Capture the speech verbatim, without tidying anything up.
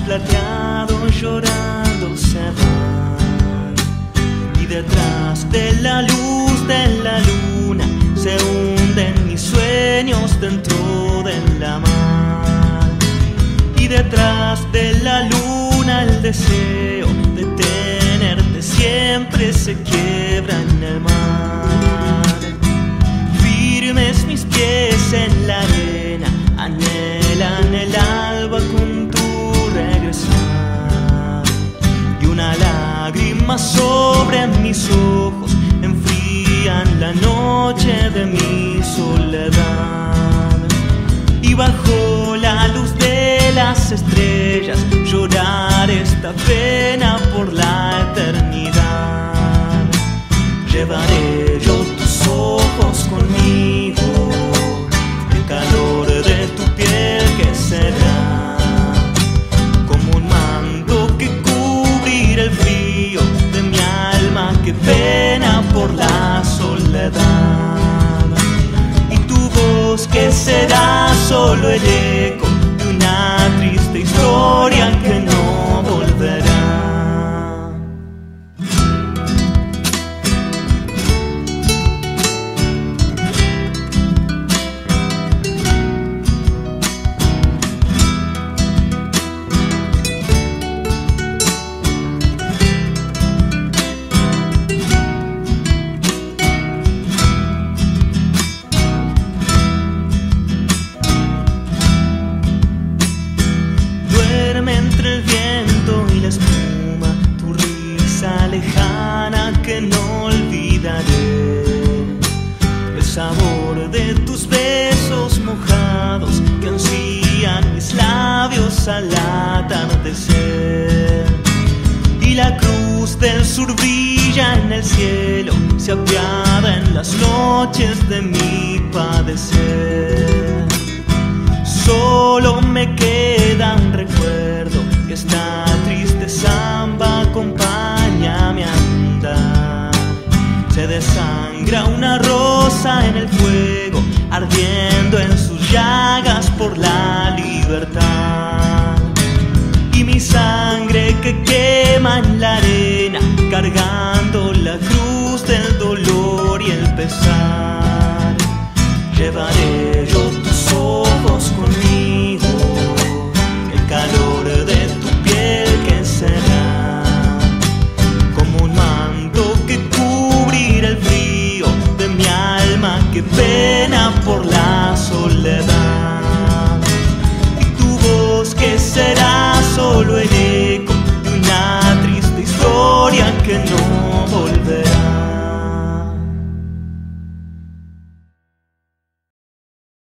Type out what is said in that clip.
plateado llorando se van, y detrás de la luz de la luna se hunden mis sueños dentro de la mar. Y detrás de la luna el deseo de tenerte siempre se quiebra en el mar. Firmes mis pies en la arena, anhelan el alba con tu regresar. Y una lágrima sobre mis ojos enfrían la noche de mi soledad. Y bajo la luz de las estrellas llorar esta pena por la eternidad. Llevaré yo tus ojos conmigo, el calor de tu piel que será como un manto que cubrirá el frío de mi alma que pena por la soledad. Y tu voz que será solo el eco de una triste historia que no volverá. Entre el viento y la espuma, tu risa lejana que no olvidaré, el sabor de tus besos mojados que ansían mis labios al atardecer. Y la cruz del sur brilla en el cielo, se apiada en las noches de mi padecer. Solo me queda un recuerdo y esta triste samba acompáñame a andar. Se desangra una rosa en el fuego, ardiendo en sus llagas por la libertad. Y mi sangre que quema en la arena, cargando la cruz del dolor y el pesar. Llevaré